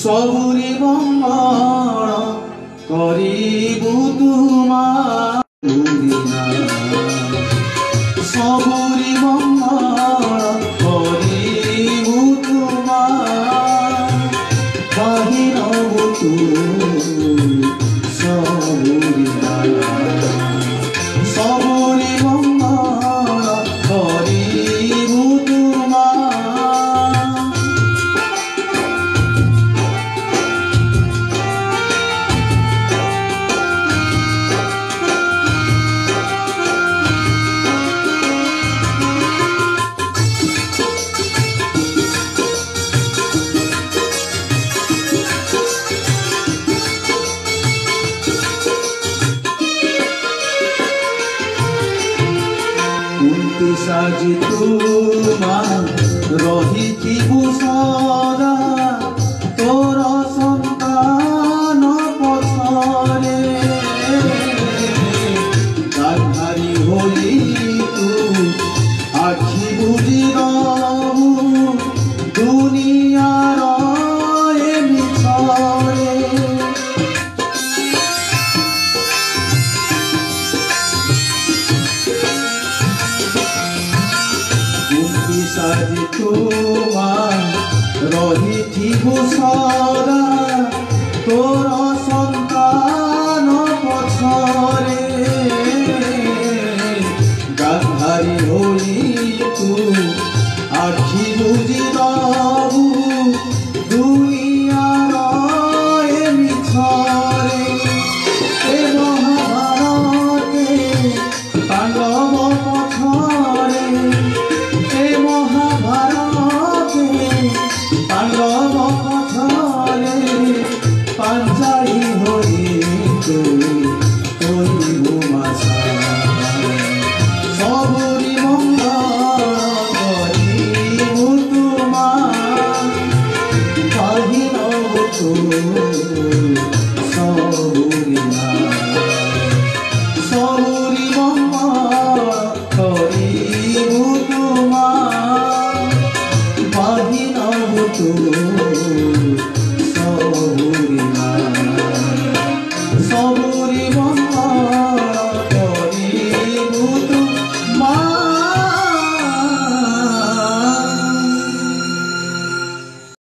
सबुरी मंगल करिबु तुमार सबुरी मंगल करिबु तुमार बाहिरबु तू सबुरी सबुरी मंगल करिबु तुमार साजी तुमा रहिथिबु सदा तोर संतान पथरे गाधारी होई तू आखि बुझी रहू दुनियार ए मिछरे साजी तुमा रहिथिबु सदा तोर संतान पछरे गाधारी होई तू आखि बुझी रहू